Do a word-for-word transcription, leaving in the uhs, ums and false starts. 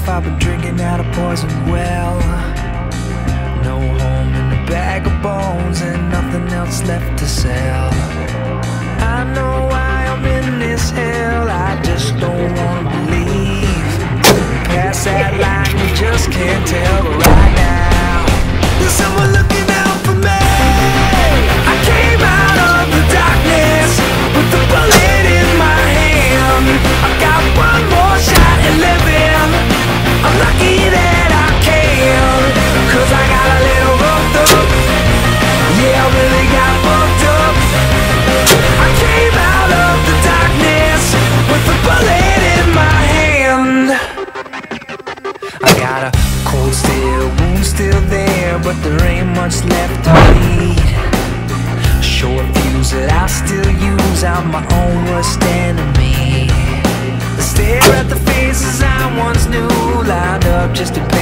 life I've been drinking out of poison well. No home in a bag of bones and nothing else left to sell. I know why I'm in this hell, I just don't wanna believe. Past that line, you just can't tell. But right now, there's someone looking out for me. I came out of the darkness with the bullet in my hand. I got one more shot at living. I'm lucky that I can, cause I got a little roughed up. Yeah, I really got fucked up. I came out of the darkness with a bullet in my hand. I got a cold steel wound still there, but there ain't much left to bleed. Short fuse that I still use, I'm my own worst enemy. I stare at the faces I once knew, lined up just to